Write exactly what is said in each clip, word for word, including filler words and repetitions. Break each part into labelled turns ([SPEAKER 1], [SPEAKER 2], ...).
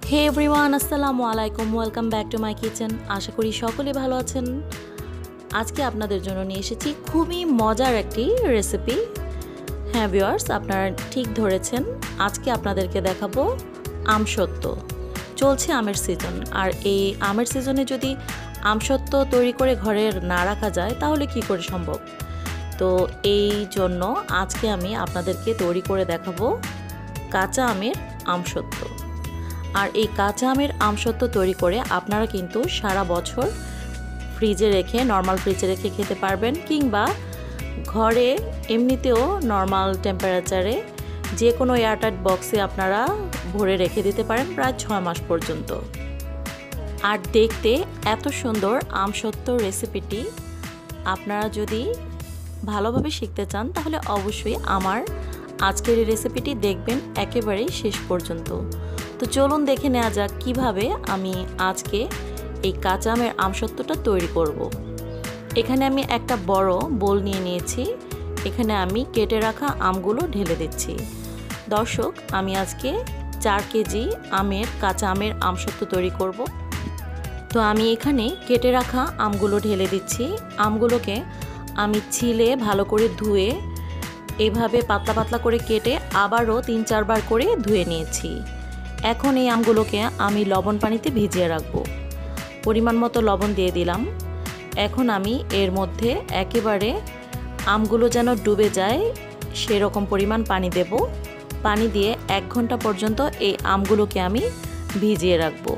[SPEAKER 1] হে everyone, আসসালামু আলাইকুম। Welcome back to my kitchen. আশা করি সকলে ভালো আছেন। আজকে আপনাদের জন্য নিয়ে এসেছি খুবই মজার একটি রেসিপি। হ্যাঁ ভিউয়ার্স, আপনারা ঠিক ধরেছেন, আজকে আপনাদেরকে দেখাবো আমসত্ত্ব। চলছে আমের সিজন, আর এই আমের সিজনে যদি আমসত্ত্ব তৈরি করে ঘরে না রাখা যায় তাহলে কি করে সম্ভব। তো এই জন্য আজকে আমি আপনাদেরকে তৈরি করে দেখাবো কাঁচা আমের আমসত্ত্ব। আর এই কাঁচা আমের আমসত্ত্ব তৈরি করে আপনারা কিন্তু সারা বছর ফ্রিজে রেখে নর্মাল ফ্রিজে রেখে খেতে পারবেন, কিংবা ঘরে এমনিতেও নর্মাল টেম্পারেচারে যে কোনো এয়ারটাইট বক্সে আপনারা ভরে রেখে দিতে পারেন প্রায় ছয় মাস পর্যন্ত। আর দেখতে এত সুন্দর আমসত্ত্ব রেসিপিটি আপনারা যদি ভালোভাবে শিখতে চান তাহলে অবশ্যই আমার আজকের এই রেসিপিটি দেখবেন একেবারেই শেষ পর্যন্ত। তো চলুন দেখে নেওয়া যাক কিভাবে আমি আজকে এই কাঁচা আমের আমসত্ত্বটা তৈরি করব। এখানে আমি একটা বড় বোল নিয়ে নিয়েছি। এখানে আমি কেটে রাখা আমগুলো ঢেলে দিচ্ছি। দর্শক, আমি আজকে চার কেজি আমের কাঁচা আমের আমসত্ত্ব তৈরি করব। তো আমি এখানে কেটে রাখা আমগুলো ঢেলে দিচ্ছি। আমগুলোকে আমি ছিলে ভালো করে ধুয়ে এভাবে পাতলা পাতলা করে কেটে আবারও তিন চারবার করে ধুয়ে নিয়েছি। এখন এই আমগুলোকে আমি লবণ পানিতে ভিজিয়ে রাখবো। পরিমাণ মতো লবণ দিয়ে দিলাম। এখন আমি এর মধ্যে একেবারে আমগুলো যেন ডুবে যায় সেরকম পরিমাণ পানি দেব। পানি দিয়ে এক ঘন্টা পর্যন্ত এই আমগুলোকে আমি ভিজিয়ে রাখবো।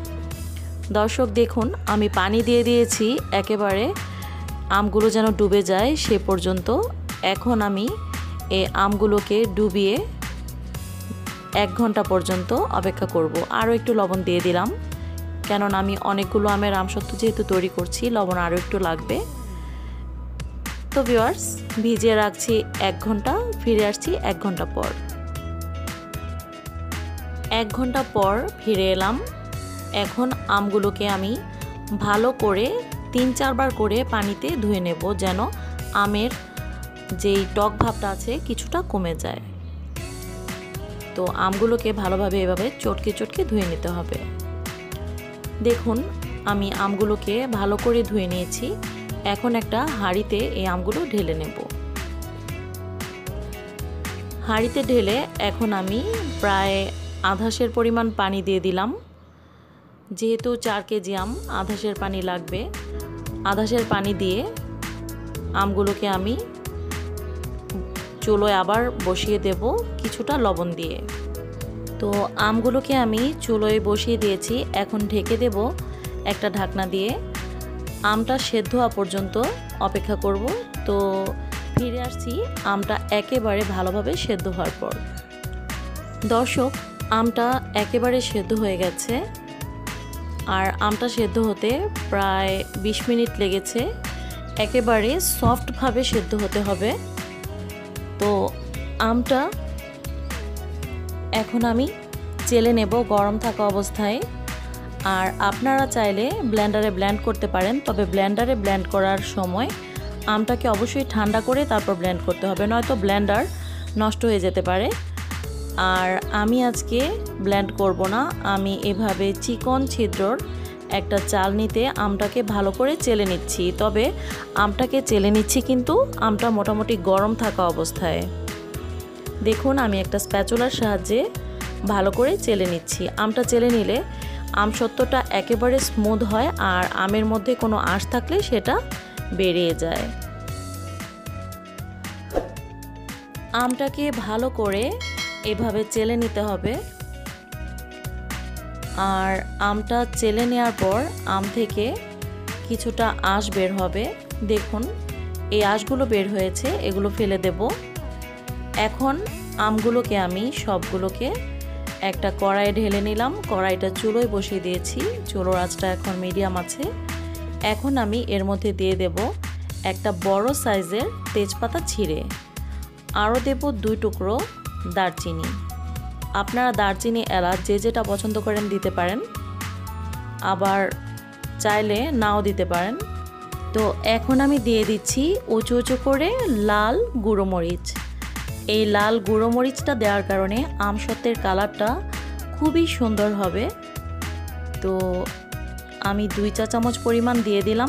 [SPEAKER 1] দর্শক দেখুন, আমি পানি দিয়ে দিয়েছি একেবারে আমগুলো যেন ডুবে যায় সে পর্যন্ত। এখন আমি এই আমগুলোকে ডুবিয়ে এক ঘন্টা পর্যন্ত অপেক্ষা করব। আরও একটু লবণ দিয়ে দিলাম, কেননা আমি অনেকগুলো আমের আমসত্ত্ব যেহেতু তৈরি করছি, লবণ আরও একটু লাগবে। তো ভিউয়ার্স, ভিজিয়ে রাখছি এক ঘন্টা। ফিরে আসছি এক ঘন্টা পর। এক ঘন্টা পর ফিরে এলাম। এখন আমগুলোকে আমি ভালো করে তিন চারবার করে পানিতে ধুয়ে নেব, যেন আমের যেই টক ভাবটা আছে কিছুটা কমে যায়। তো আমগুলোকে ভালোভাবে এভাবে চটকে চটকে ধুয়ে নিতে হবে। দেখুন, আমি আমগুলোকে ভালো করে ধুয়ে নিয়েছি। এখন একটা হাঁড়িতে এই আমগুলো ঢেলে নেব। হাঁড়িতে ঢেলে এখন আমি প্রায় আধাশের পরিমাণ পানি দিয়ে দিলাম। যেহেতু চার কেজি আম, আধাশের পানি লাগবে। আধাশের পানি দিয়ে আমগুলোকে আমি চুলোয় আবার বসিয়ে দেব কিছুটা লবণ দিয়ে। তো আমগুলোকে আমি চুলোয় বসিয়ে দিয়েছি। এখন ঢেকে দেব একটা ঢাকনা দিয়ে। আমটা সেদ্ধ হওয়া পর্যন্ত অপেক্ষা করব। তো ফিরে আসছি আমটা একেবারে ভালোভাবে সেদ্ধ হওয়ার পর। দর্শক, আমটা একেবারে সেদ্ধ হয়ে গেছে। আর আমটা সেদ্ধ হতে প্রায় বিশ মিনিট লেগেছে। একেবারে সফটভাবে সেদ্ধ হতে হবে। তো আমটা এখন আমি চেলে নেব গরম থাকা অবস্থায়। আর আপনারা চাইলে ব্লেন্ডারে ব্লেন্ড করতে পারেন, তবে ব্লেন্ডারে ব্লেন্ড করার সময় আমটাকে অবশ্যই ঠান্ডা করে তারপর ব্লেন্ড করতে হবে, নয়তো ব্লেন্ডার নষ্ট হয়ে যেতে পারে। আর আমি আজকে ব্লেন্ড করব না, আমি এভাবে চিকন ছিদ্রর একটা চালনিতে আমটাকে ভালো করে চেলে নিচ্ছি। তবে আমটাকে চেলে নিচ্ছি কিন্তু আমটা মোটামুটি গরম থাকা অবস্থায়। দেখুন, আমি একটা স্প্যাচুলার সাহায্যে ভালো করে চেলে নিচ্ছি। আমটা চেলে নিলে আমসত্ত্বটা একেবারে স্মুথ হয়, আর আমের মধ্যে কোনো আঁশ থাকলে সেটা বেরিয়ে যায়। আমটাকে ভালো করে এভাবে চেলে নিতে হবে। আর আমটা চেলে নেওয়ার পর আম থেকে কিছুটা আঁশ বের হবে। দেখুন, এই আঁশগুলো বের হয়েছে, এগুলো ফেলে দেব। এখন আমগুলোকে আমি সবগুলোকে একটা কড়াইয়ে ঢেলে নিলাম। কড়াইটা চুলোয় বসিয়ে দিয়েছি, চুলোর আঁচটা এখন মিডিয়াম আছে। এখন আমি এর মধ্যে দিয়ে দেব একটা বড় সাইজের তেজপাতা ছিঁড়ে। আরও দেব দুই টুকরো দারচিনি। আপনারা দারচিনি, এলাচ যে যেটা পছন্দ করেন দিতে পারেন, আবার চাইলে নাও দিতে পারেন। তো এখন আমি দিয়ে দিচ্ছি উঁচু উঁচু করে লাল গুঁড়ো মরিচ। এই লাল গুঁড়ো মরিচটা দেওয়ার কারণে আমসত্ত্বের কালারটা খুবই সুন্দর হবে। তো আমি দুই চা চামচ পরিমাণ দিয়ে দিলাম।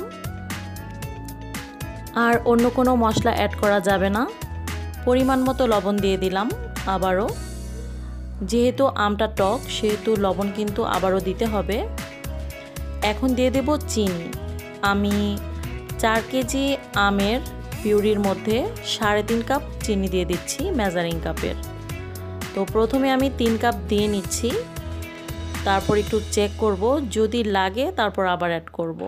[SPEAKER 1] আর অন্য কোনো মশলা অ্যাড করা যাবে না। পরিমাণ মতো লবণ দিয়ে দিলাম আবারও। যেহেতু আমটা টক সেহেতু লবণ কিন্তু আবারও দিতে হবে। এখন দিয়ে দেব চিনি। আমি চার কেজি আমের পিউরির মধ্যে সাড়ে তিন কাপ চিনি দিয়ে দিচ্ছি মেজারিং কাপের। তো প্রথমে আমি তিন কাপ দিয়ে নিচ্ছি, তারপর একটু চেক করব, যদি লাগে তারপর আবার অ্যাড করব,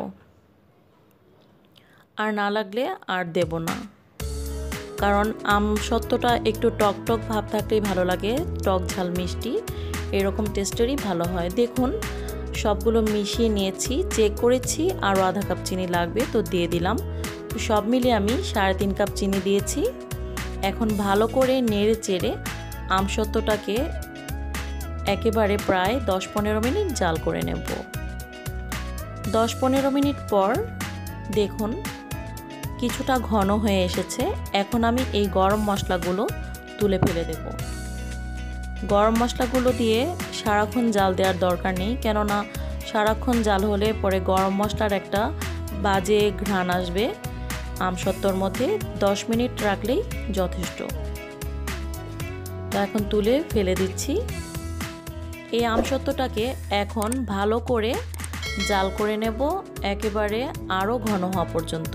[SPEAKER 1] আর না লাগলে আর দেব না। কারণ আম সত্ত্বটা একটু টক টক ভাব থাকলেই ভালো লাগে, টক ঝাল মিষ্টি এরকম টেস্টেরই ভালো হয়। দেখুন সবগুলো মিশিয়ে নিয়েছি, চেক করেছি আরও আধা কাপ চিনি লাগবে, তো দিয়ে দিলাম। তো সব মিলিয়ে আমি সাড়ে তিন কাপ চিনি দিয়েছি। এখন ভালো করে নেড়ে চেড়ে আমসত্ত্বটাকে একেবারে প্রায় দশ পনেরো মিনিট জাল করে নেব। দশ পনেরো মিনিট পর দেখুন কিছুটা ঘন হয়ে এসেছে। এখন আমি এই গরম মশলাগুলো তুলে ফেলে দেব। গরম মশলাগুলো দিয়ে সারাক্ষণ জাল দেওয়ার দরকার নেই, কেননা সারাক্ষণ জাল হলে পরে গরম মশলার একটা বাজে ঘ্রাণ আসবে। আমসত্ত্বর মধ্যে দশ মিনিট রাখলেই যথেষ্ট। তো এখন তুলে ফেলে দিচ্ছি। এই আমসত্ত্বটাকে এখন ভালো করে জাল করে নেব একেবারে আরও ঘন হওয়া পর্যন্ত।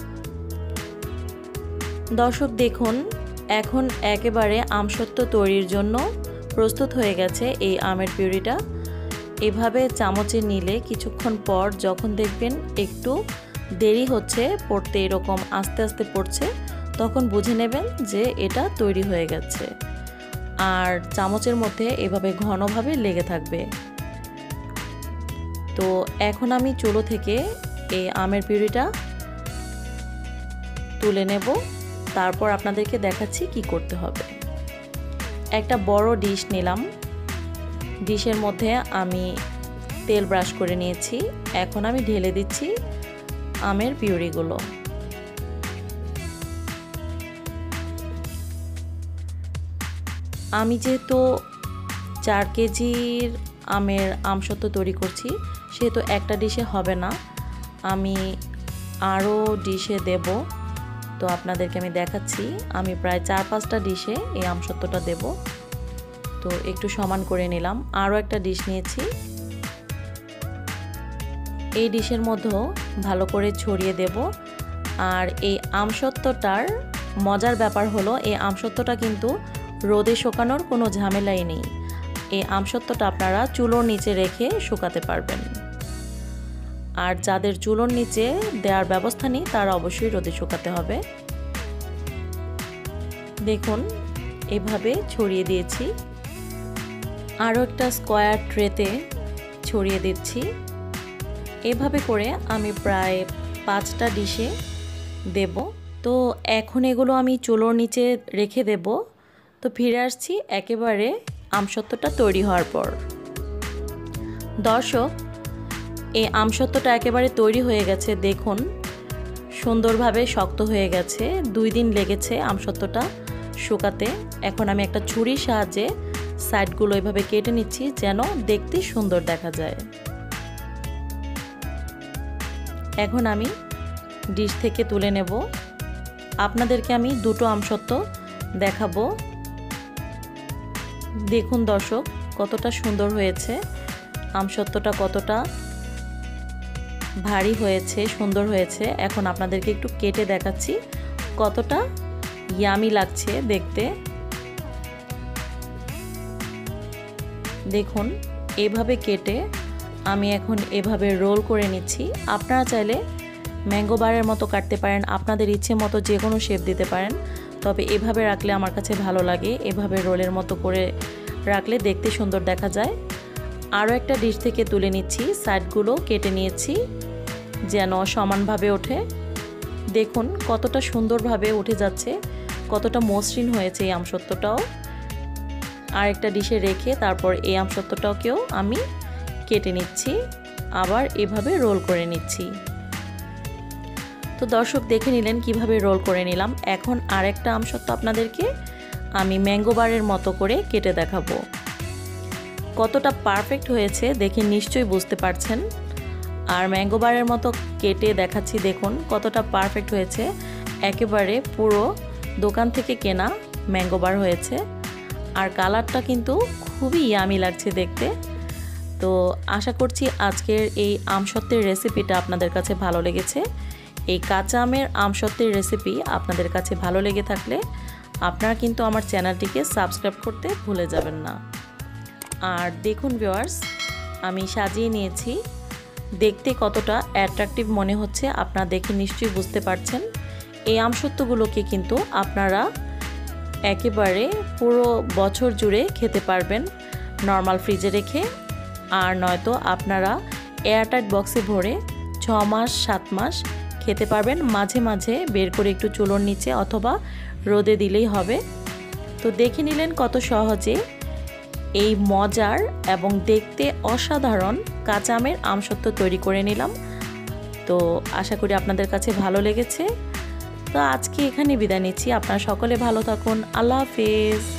[SPEAKER 1] দর্শক দেখুন এখন একেবারে আমসত্ত্ব তৈরির জন্য প্রস্তুত হয়ে গেছে এই আমের পিউরিটা। এভাবে চামচে নিলে কিছুক্ষণ পর যখন দেখবেন একটু দেরি হচ্ছে পড়তে, এরকম আস্তে আস্তে পড়ছে, তখন বুঝে নেবেন যে এটা তৈরি হয়ে গেছে। আর চামচের মধ্যে এভাবে ঘনভাবে লেগে থাকবে। তো এখন আমি চুলো থেকে এই আমের পিউরিটা তুলে নেব, তারপর আপনাদেরকে দেখাচ্ছি কি করতে হবে। একটা বড় ডিশ নিলাম, ডিশের মধ্যে আমি তেল ব্রাশ করে নিয়েছি। এখন আমি ঢেলে দিচ্ছি আমের পিউরিগুলো। আমি যেহেতু চার কেজির আমের আমসত্ত্ব তৈরি করছি সেহেতু একটা ডিশে হবে না, আমি আরও ডিশে দেব। তো আপনাদেরকে আমি দেখাচ্ছি, আমি প্রায় চার পাঁচটা ডিশে এই আমসত্ত্বটা দেব। তো একটু সমান করে নিলাম, আরও একটা ডিশ নিয়েছি। এই ডিশের মধ্যেও ভালো করে ছড়িয়ে দেব। আর এই আমসত্ত্বটার মজার ব্যাপার হলো এই আমসত্ত্বটা কিন্তু রোদে শুকানোর কোনো ঝামেলাই নেই। এই আমসত্ত্বটা আপনারা চুলোর নিচে রেখে শুকাতে পারবেন। আর যাদের চুলোর নিচে দেওয়ার ব্যবস্থা নেই তারা অবশ্যই রোদে শুকাতে হবে। দেখুন এভাবে ছড়িয়ে দিয়েছি। আরও একটা স্কোয়ার ট্রেতে ছড়িয়ে দিচ্ছি। এভাবে করে আমি প্রায় পাঁচটা ডিশে দেব। তো এখন এগুলো আমি চুলোর নিচে রেখে দেব। তো ফিরে আসছি একেবারে আমসত্ত্বটা তৈরি হওয়ার পর। দর্শক এই আমসত্ত্বটা একেবারে তৈরি হয়ে গেছে, দেখুন সুন্দরভাবে শক্ত হয়ে গেছে। দুই দিন লেগেছে আমসত্ত্বটা শুকাতে। এখন আমি একটা ছুরির সাহায্যে সাইডগুলো এভাবে কেটে নিচ্ছি যেন দেখতে সুন্দর দেখা যায়। এখন আমি ডিশ থেকে তুলে নেব। আপনাদেরকে আমি দুটো আমসত্ত্ব দেখাবো। দেখুন দর্শক কতটা সুন্দর হয়েছে, আমসত্ত্বটা কতটা ভারী হয়েছে, সুন্দর হয়েছে। এখন আপনাদেরকে একটু কেটে দেখাচ্ছি কতটা ইয়ামি লাগছে দেখতে। দেখুন এভাবে কেটে আমি এখন এভাবে রোল করে নিচ্ছি। আপনারা চাইলে ম্যাঙ্গো বারের মতো কাটতে পারেন, আপনাদের ইচ্ছে মতো যে কোনো শেপ দিতে পারেন, তবে এভাবে রাখলে আমার কাছে ভালো লাগে। এভাবে রোলের মতো করে রাখলে দেখতে সুন্দর দেখা যায়। আরও একটা ডিশ থেকে তুলে নিচ্ছি, সাইডগুলো কেটে নিয়েছি যেন সমানভাবে ওঠে। দেখুন কতটা সুন্দরভাবে উঠে যাচ্ছে, কতটা মসৃণ হয়েছে এই আমসত্ত্বটাও। আর একটা ডিশে রেখে তারপর এই আমসত্ত্বটাকেও আমি কেটে নিচ্ছি, আবার এভাবে রোল করে নিচ্ছি। তো দর্শক দেখে নিলেন কিভাবে রোল করে নিলাম। এখন আরেকটা আমসত্ত্ব আপনাদেরকে আমি ম্যাঙ্গো বারের মতো করে কেটে দেখাবো। কতটা পারফেক্ট হয়েছে দেখে নিশ্চয়ই বুঝতে পারছেন। আর ম্যাঙ্গো বারের মতো কেটে দেখাচ্ছি, দেখুন কতটা পারফেক্ট হয়েছে। একেবারে পুরো দোকান থেকে কেনা ম্যাঙ্গো বার হয়েছে। আর কালারটা কিন্তু খুবই ইয়ামি লাগছে দেখতে। তো আশা করছি আজকের এই আমসত্ত্বের রেসিপিটা আপনাদের কাছে ভালো লেগেছে। এই কাঁচা আমের আমসত্ত্বের রেসিপি আপনাদের কাছে ভালো লেগে থাকলে আপনারা কিন্তু আমার চ্যানেলটিকে সাবস্ক্রাইব করতে ভুলে যাবেন না। আর দেখুন ভিউয়ার্স, আমি সাজিয়ে নিয়েছি, দেখতে কতটা অ্যাট্রাকটিভ মনে হচ্ছে আপনারা দেখে নিশ্চয়ই বুঝতে পারছেন। এই আমসত্ত্বগুলোকে কিন্তু আপনারা একেবারে পুরো বছর জুড়ে খেতে পারবেন নর্মাল ফ্রিজে রেখে, আর নয়তো আপনারা এয়ারটাইট বক্সে ভরে ছ মাস সাত মাস খেতে পারবেন। মাঝে মাঝে বের করে একটু চুলোর নিচে অথবা রোদে দিলেই হবে। তো দেখে নিলেন কত সহজে এই মজার এবং দেখতে অসাধারণ কাঁচা আমের আমসত্ত্ব তৈরি করে নিলাম। তো আশা করি আপনাদের কাছে ভালো লেগেছে। তো আজকে এখানে বিদায় নিচ্ছি। আপনারা সকলে ভালো থাকুন। আল্লাহ হাফেজ।